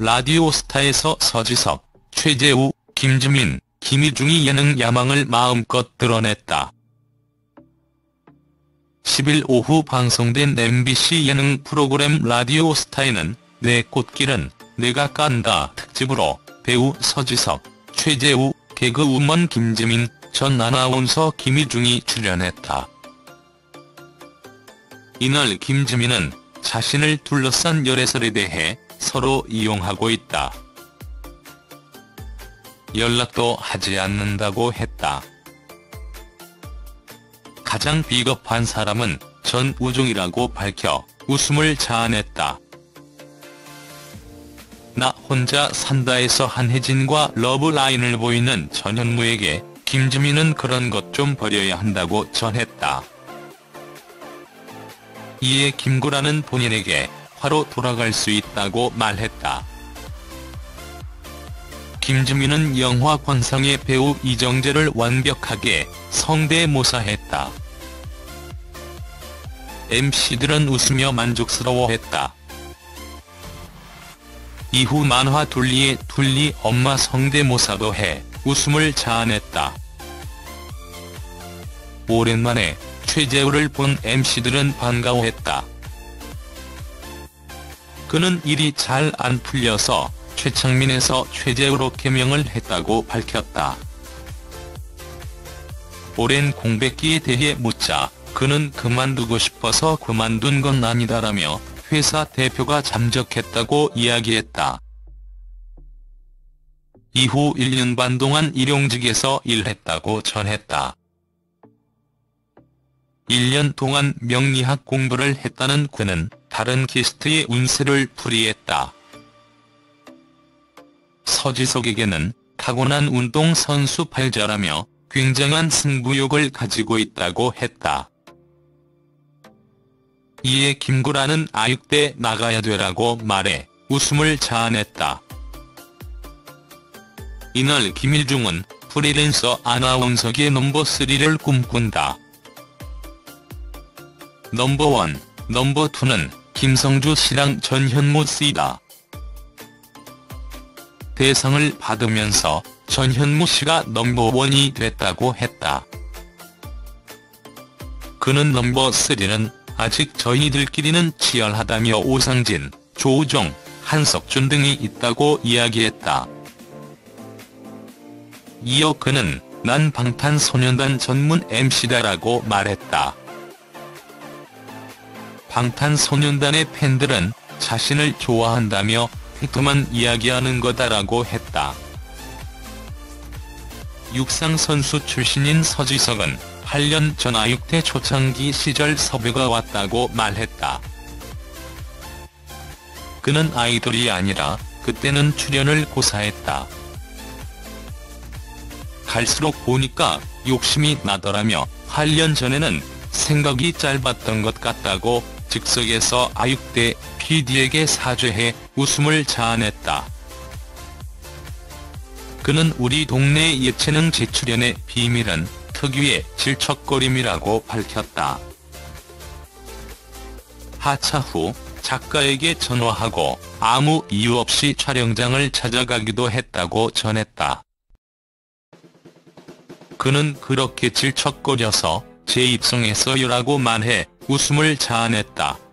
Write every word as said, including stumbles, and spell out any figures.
라디오스타에서 서지석, 최재우, 김지민, 김희중이 예능 야망을 마음껏 드러냈다. 십일 오후 방송된 엠비씨 예능 프로그램 라디오스타에는 내 꽃길은 내가 깐다 특집으로 배우 서지석, 최재우, 개그우먼 김지민, 전 아나운서 김희중이 출연했다. 이날 김지민은 자신을 둘러싼 열애설에 대해 서로 이용하고 있다. 연락도 하지 않는다고 했다. 가장 비겁한 사람은 전우종이라고 밝혀 웃음을 자아냈다. 나 혼자 산다에서 한혜진과 러브라인을 보이는 전현무에게 김지민은 그런 것 좀 버려야 한다고 전했다. 이에 김구라는 본인에게 화로 돌아갈 수 있다고 말했다. 김지민은 영화 관상의 배우 이정재를 완벽하게 성대모사했다. 엠씨들은 웃으며 만족스러워했다. 이후 만화 둘리의 둘리 엄마 성대모사도 해 웃음을 자아냈다. 오랜만에 최재우를 본 엠씨들은 반가워했다. 그는 일이 잘 안 풀려서 최창민에서 최재우로 개명을 했다고 밝혔다. 오랜 공백기에 대해 묻자 그는 그만두고 싶어서 그만둔 건 아니다라며 회사 대표가 잠적했다고 이야기했다. 이후 일 년 반 동안 일용직에서 일했다고 전했다. 일 년 동안 명리학 공부를 했다는 그는 다른 게스트의 운세를 풀이했다. 서지석에게는 타고난 운동선수 팔자라며 굉장한 승부욕을 가지고 있다고 했다. 이에 김구라는 아육대 나가야 되라고 말해 웃음을 자아냈다. 이날 김희중은 프리랜서 아나운서계 넘버쓰리를 꿈꾼다. 넘버원, 넘버투는 김성주 씨랑 전현무 씨다. 대상을 받으면서 전현무 씨가 넘버원이 됐다고 했다. 그는 넘버쓰리는 아직 저희들끼리는 치열하다며 오상진, 조우종, 한석준 등이 있다고 이야기했다. 이어 그는 난 방탄소년단 전문 엠씨다라고 말했다. 방탄소년단의 팬들은 자신을 좋아한다며 팩트만 이야기하는 거다라고 했다. 육상선수 출신인 서지석은 팔 년 전 아육대 초창기 시절 섭외가 왔다고 말했다. 그는 아이돌이 아니라 그때는 출연을 고사했다. 갈수록 보니까 욕심이 나더라며 팔 년 전에는 생각이 짧았던 것 같다고 즉석에서 아육대 피디에게 사죄해 웃음을 자아냈다. 그는 우리 동네 예체능 재출연의 비밀은 특유의 질척거림이라고 밝혔다. 하차 후 작가에게 전화하고 아무 이유 없이 촬영장을 찾아가기도 했다고 전했다. 그는 그렇게 질척거려서 재입성했어요라고 말해 웃음을 자아냈다.